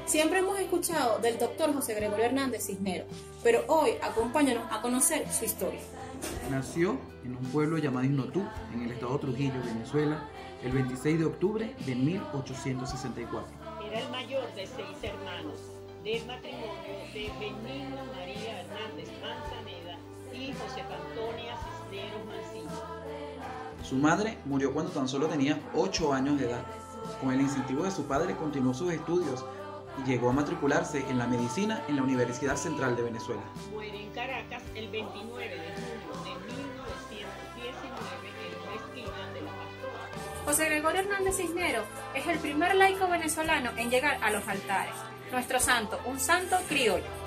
Siempre hemos escuchado del doctor José Gregorio Hernández Cisneros, pero hoy acompáñanos a conocer su historia. Nació en un pueblo llamado Ignotú, en el estado Trujillo, Venezuela, el 26 de octubre de 1864. Era el mayor de 6 hermanos, del matrimonio de Benigno María Hernández Manzaneda y Josefa Antonia Cisneros Mancilla. Su madre murió cuando tan solo tenía 8 años de edad. Con el incentivo de su padre continuó sus estudios y llegó a matricularse en la medicina en la Universidad Central de Venezuela. Muere en Caracas el 29 de julio de 1919 en una esquina de La Pastora. José Gregorio Hernández Cisneros es el primer laico venezolano en llegar a los altares. Nuestro santo, un santo criollo.